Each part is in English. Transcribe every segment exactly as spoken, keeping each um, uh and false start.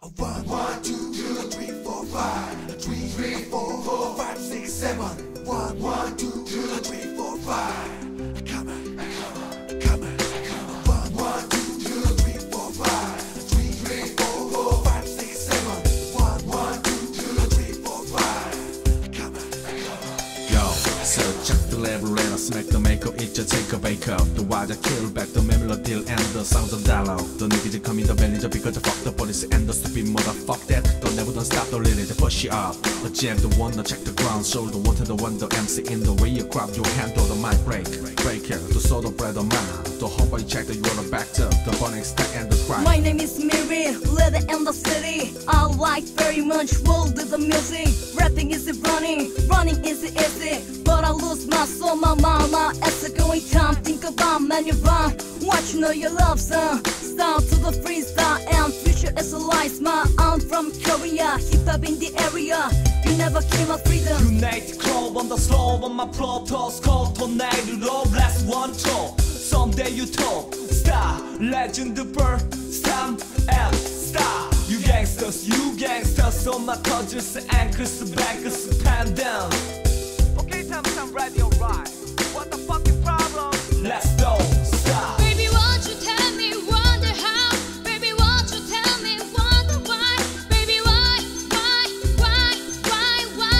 One, one, two, two, three, four, five. Three, three, four, four, five, six, seven. One, one, two, two, three, four, five. Come on, come on, come on. One, one, two, two, three, four, five. Three, three, four, four, five, six, seven. One, one, two, two, three, four, five. Come on, come on. Yo, so check the level, let us make the makeup, it just take a bake up. The why I kill back the melody and the sounds of dialogue. The niggas they come in the manager because they fuck the police and the stupid motherfuck that. Don't never don't stop, don't let it push it up. The jam, the one, the check the ground, show the one to the one, the M C in the way you grab your hand or the mic break. Break it, the soul of bread of man. The whole body check that you wanna back up. The bunny stack and the cry. My name is Miri, living in the city. I like very much roll with the music. Rapping is running, running is easy. But I lose my soul, my mama. As a going time, think about man you run. What you know you love, son. Start to the freestyle and future is a lie. My I'm from Korea, hip hop in the area. You never kill my freedom. Unite club on the slow on my protos. Call tonight love last one talk. Someday you talk. Star, legend bird, stamp and star. You gangsters, you gangsters on my touches, anchors, bankers, pan down. Okay, tell me some radio right. What the fucking problem? Let's go, stop. Baby, won't you tell me, wonder how? Baby, won't you tell me, wonder why? Baby, why, why, why, why,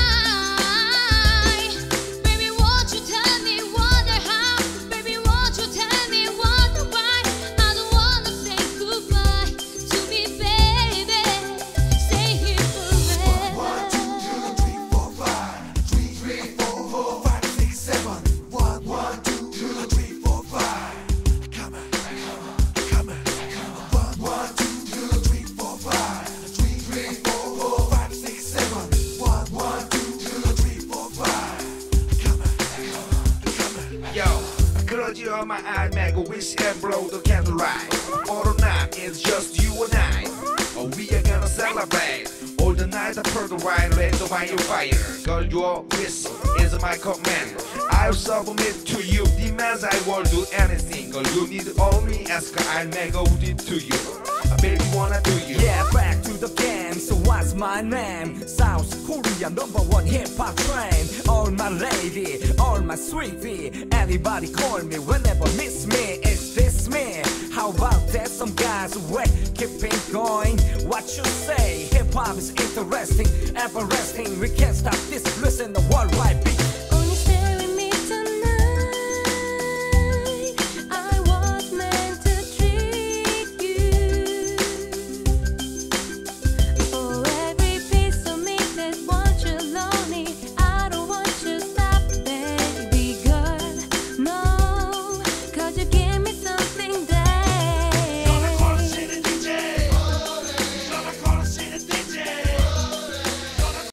why? Baby, won't you tell me, wonder how? Baby, won't you tell me, wonder why? I don't wanna say goodbye to me, baby. Stay here forever. One, two, three, four, five. Three, three, four, four, five, six, seven. One, one, two, three, four, five. Come on, come on, come on. One, one, two, three, four, five. Three, three, four, four, five, six, seven. One, one, two, three, four, five. Come on, come on. Yo, close your my eye, make a wish and blow the candlelight. All the night, it's just you and I. Oh, we are gonna celebrate. All the night, I put the wine, let the wine fire. Girl, your wish is my command. I'll submit to you, demands I will do anything. Girl, you need only ask, I'll make a deed to you. I baby wanna do you. Yeah, back to the game, so what's my name? South Korea number one hip-hop train. All my lady, all my sweetie. Anybody call me whenever miss me, it's this me. How about that, some guys wait, keep it going. What you say, hip-hop is interesting, everlasting. We can't stop this bliss in the worldwide beat.